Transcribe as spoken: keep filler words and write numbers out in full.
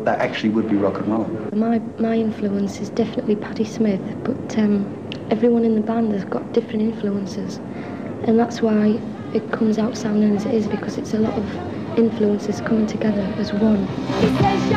that actually would be rock and roll. My, my influence is definitely Patti Smith, but um, everyone in the band has got different influences, and that's why it comes out sounding as it is, because it's a lot of influences coming together as one.